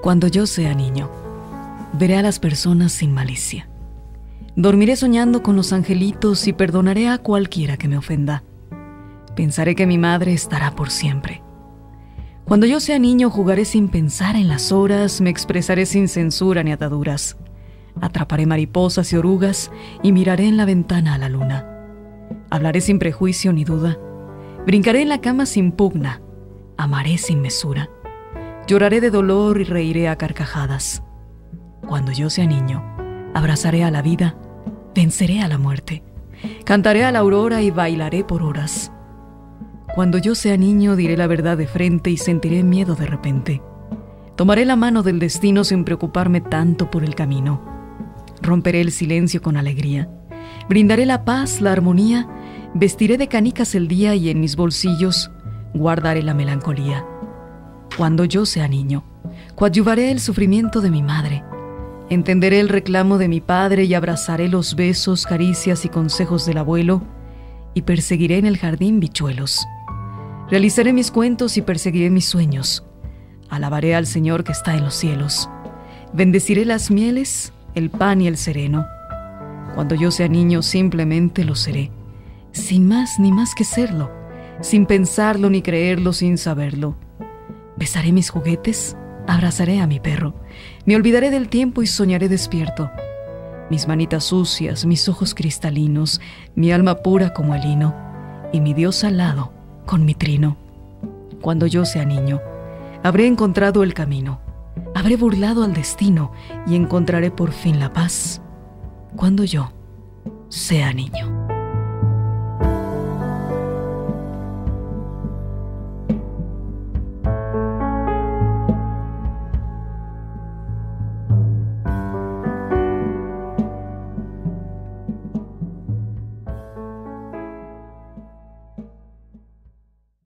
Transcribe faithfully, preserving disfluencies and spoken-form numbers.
Cuando yo sea niño, veré a las personas sin malicia. Dormiré soñando con los angelitos y perdonaré a cualquiera que me ofenda. Pensaré que mi madre estará por siempre. Cuando yo sea niño, jugaré sin pensar en las horas, me expresaré sin censura ni ataduras. Atraparé mariposas y orugas y miraré en la ventana a la luna. Hablaré sin prejuicio ni duda. Brincaré en la cama sin pugna. Amaré sin mesura. Lloraré de dolor y reiré a carcajadas. Cuando yo sea niño, abrazaré a la vida, venceré a la muerte. Cantaré a la aurora y bailaré por horas. Cuando yo sea niño, diré la verdad de frente y sentiré miedo de repente. Tomaré la mano del destino sin preocuparme tanto por el camino. Romperé el silencio con alegría. Brindaré la paz, la armonía. Vestiré de canicas el día y en mis bolsillos guardaré la melancolía. Cuando yo sea niño, coadyuvaré el sufrimiento de mi madre. Entenderé el reclamo de mi padre y abrazaré los besos, caricias y consejos del abuelo y perseguiré en el jardín bichuelos. Realizaré mis cuentos y perseguiré mis sueños. Alabaré al Señor que está en los cielos. Bendeciré las mieles, el pan y el sereno. Cuando yo sea niño simplemente lo seré, sin más ni más que serlo, sin pensarlo ni creerlo, sin saberlo. Besaré mis juguetes, abrazaré a mi perro, me olvidaré del tiempo y soñaré despierto. Mis manitas sucias, mis ojos cristalinos, mi alma pura como el lino, y mi Dios al lado con mi trino. Cuando yo sea niño, habré encontrado el camino, habré burlado al destino y encontraré por fin la paz. Cuando yo sea niño.